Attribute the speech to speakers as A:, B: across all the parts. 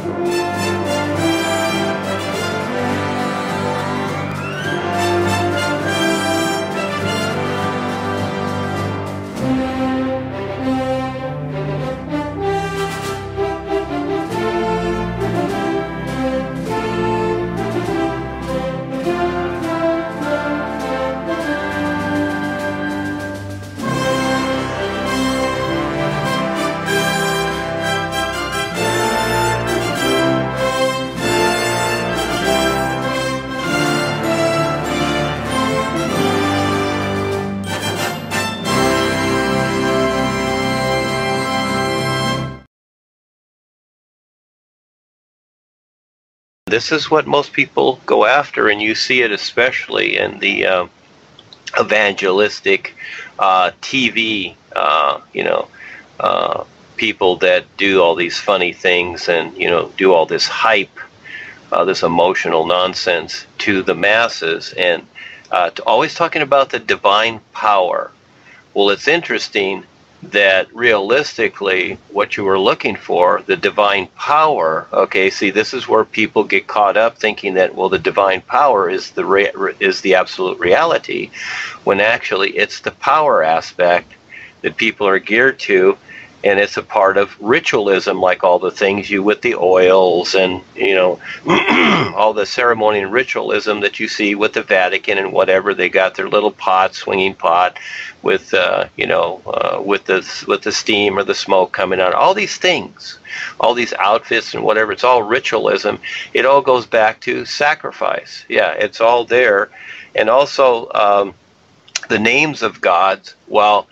A: This is what most people go after, and you see it especially in the evangelistic TV, people that do all these funny things and, do all this hype, this emotional nonsense to the masses, and always talking about the divine power. Well, it's interesting that realistically what you were looking for, the divine power, okay, see, this is where people get caught up thinking that, well, the divine power is the absolute reality, when actually it's the power aspect that people are geared to, and it's a part of ritualism, like all the things with the oils and, all the ceremony and ritualism that you see with the Vatican and whatever. They got their little pot, swinging pot with, with the steam or the smoke coming out. All these things, all these outfits and whatever, it's all ritualism. It all goes back to sacrifice. Yeah, it's all there. And also the names of gods, well,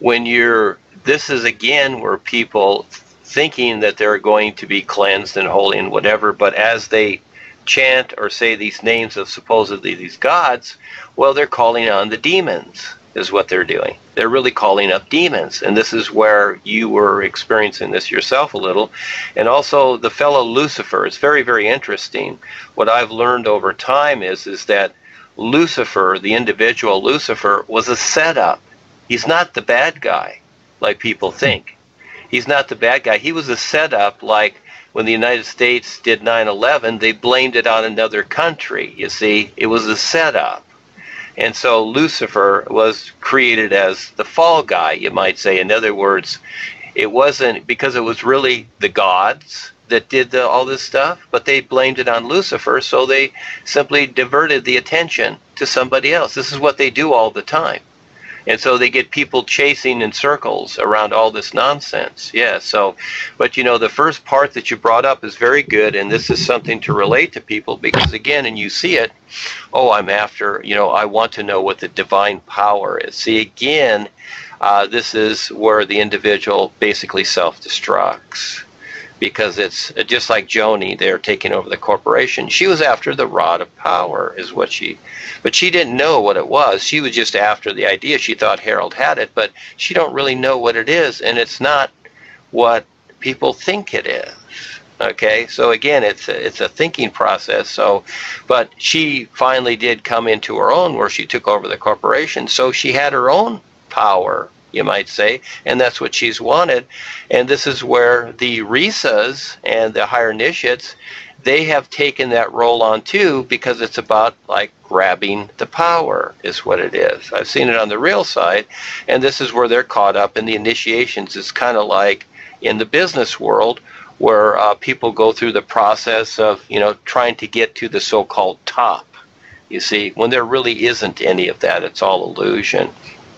A: this is again where people thinking that they're going to be cleansed and holy and whatever, but as they chant or say these names of supposedly these gods, well, they're calling on the demons, is what they're doing. They're really calling up demons, and this is where you were experiencing this yourself a little. And also the fellow Lucifer, it's very, very interesting. What I've learned over time is that Lucifer, the individual Lucifer, was a setup. He's not the bad guy like people think. He's not the bad guy. He was a setup, like when the United States did 9/11, they blamed it on another country. You see, it was a setup. And so Lucifer was created as the fall guy, you might say. In other words, it wasn't because it was really the gods that did all this stuff, but they blamed it on Lucifer, so they simply diverted the attention to somebody else. This is what they do all the time. And so they get people chasing in circles around all this nonsense. Yeah, so, but the first part that you brought up is very good, and this is something to relate to people because, again, and you see it, I'm after, I want to know what the divine power is. See, again, this is where the individual basically self-destructs. Because it's just like Joni, they're taking over the corporation. She was after the rod of power, is what but she didn't know what it was. She was just after the idea. She thought Harold had it, but she don't really know what it is, and it's not what people think it is. Okay, so again, it's a thinking process. So, but she finally did come into her own, where she took over the corporation. So she had her own power, you might say, and that's what she's wanted. And this is where the Risas and the higher initiates, they have taken that role on too, because it's about like grabbing the power is what it is. I've seen it on the real side, and this is where they're caught up in the initiations. It's kind of like in the business world where people go through the process of, trying to get to the so-called top, you see, when there really isn't any of that. It's all illusion.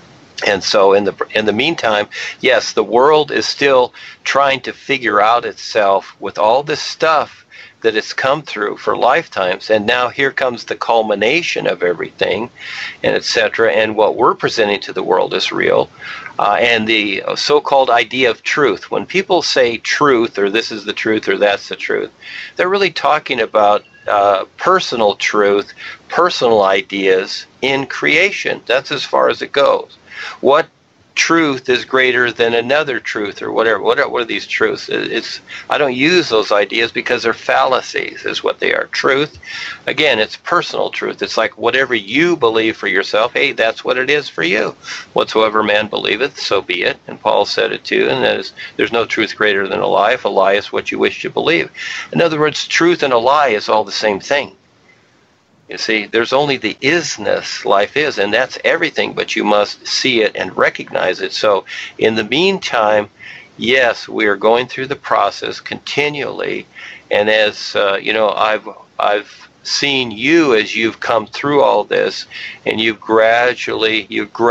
A: And so in the meantime, yes, the world is still trying to figure out itself with all this stuff that it's come through for lifetimes. And now here comes the culmination of everything, and etc. And what we're presenting to the world is real. And the so-called idea of truth. When people say truth, or this is the truth, or that's the truth, they're really talking about personal truth, personal ideas in creation. That's as far as it goes. What truth is greater than another truth, or whatever. What are these truths? I don't use those ideas because they're fallacies, is what they are. Truth, again, it's personal truth. It's like whatever you believe for yourself, hey, that's what it is for you. Whatsoever man believeth, so be it. And Paul said it too, and that is, there's no truth greater than a lie. If a lie is what you wish to believe. In other words, truth and a lie is all the same thing. You see, there's only the isness, life is, and that's everything, but you must see it and recognize it. So in the meantime, yes, we are going through the process continually, and as I've seen you as you've come through all this, and you're gradually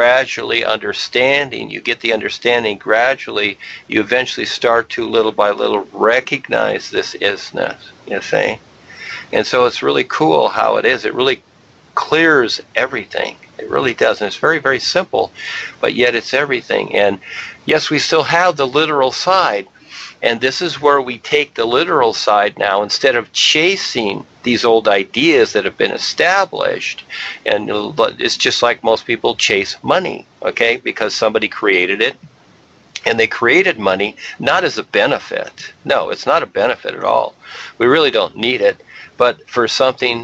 A: understanding, you get the understanding gradually, you eventually start to little by little recognize this isness, you see. And so it's really cool how it is. It really clears everything. It really does. And it's very, very simple, but yet it's everything. And yes, we still have the literal side. And this is where we take the literal side now, instead of chasing these old ideas that have been established. And it's just like most people chase money, okay, because somebody created it. And they created money not as a benefit. No, it's not a benefit at all. We really don't need it, but for something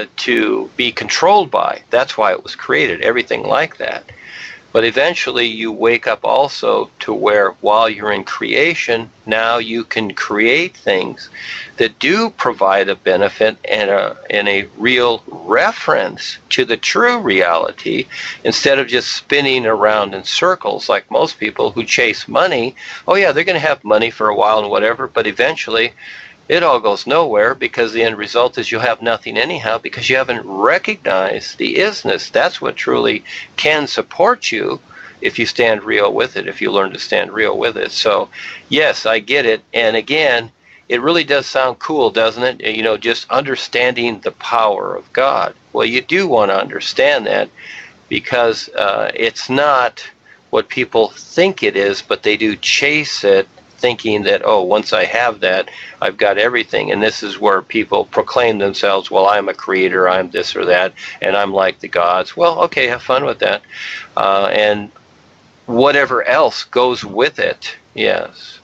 A: to be controlled by. That's why it was created, everything like that. But eventually you wake up also to where, while you're in creation, now you can create things that do provide a benefit and a real reference to the true reality, instead of just spinning around in circles like most people who chase money. Oh yeah, they're going to have money for a while and whatever, but eventually it all goes nowhere, because the end result is you'll have nothing anyhow, because you haven't recognized the isness. That's what truly can support you, if you stand real with it, if you learn to stand real with it. So yes, I get it. And again, it really does sound cool, doesn't it? You know, just understanding the power of God. Well, you do want to understand that, because it's not what people think it is, but they do chase it, thinking that, oh, once I have that, I've got everything. And this is where people proclaim themselves, well, I'm a creator, I'm this or that, and I'm like the gods. Well, okay, have fun with that. And whatever else goes with it, yes.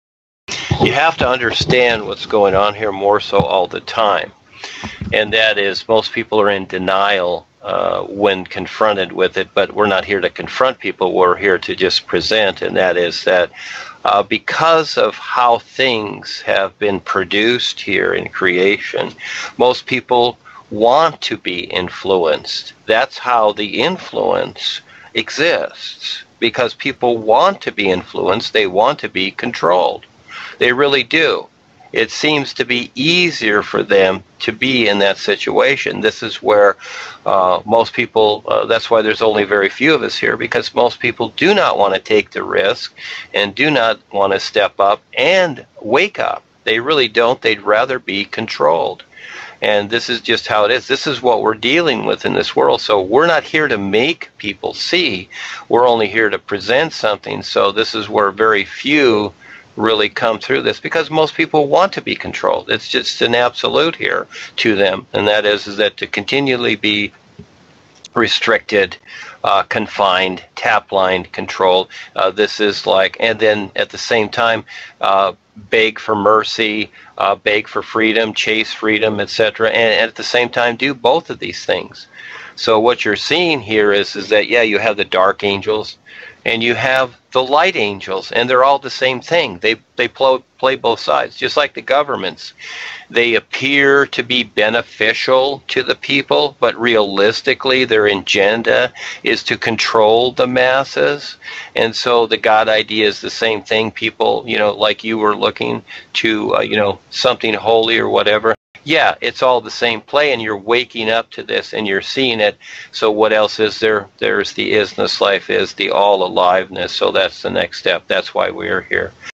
A: You have to understand what's going on here more so all the time. And that is, most people are in denial when confronted with it, but we're not here to confront people, we're here to just present, and that is that because of how things have been produced here in creation, most people want to be influenced. That's how the influence exists, because people want to be influenced, they want to be controlled. They really do. It seems to be easier for them to be in that situation. This is where most people, that's why there's only very few of us here, because most people do not want to take the risk and do not want to step up and wake up. They really don't. They'd rather be controlled. And this is just how it is. This is what we're dealing with in this world. So we're not here to make people see. We're only here to present something. So this is where very few really come through this, because most people want to be controlled. It's just an absolute here to them, and that is that to continually be restricted, confined, tap-lined, controlled. This is like, and then at the same time, beg for mercy, beg for freedom, chase freedom, etc., and at the same time do both of these things. So what you're seeing here is that, yeah, you have the dark angels and you have the light angels, and they're all the same thing. They play both sides, just like the governments. They appear to be beneficial to the people, but realistically their agenda is to control the masses. And so the God idea is the same thing. People, you know, like you were looking to, you know, something holy or whatever. Yeah, it's all the same play, and you're waking up to this and you're seeing it. So what else is there? There's the isness, life is the all aliveness. So that's the next step. That's why we're here.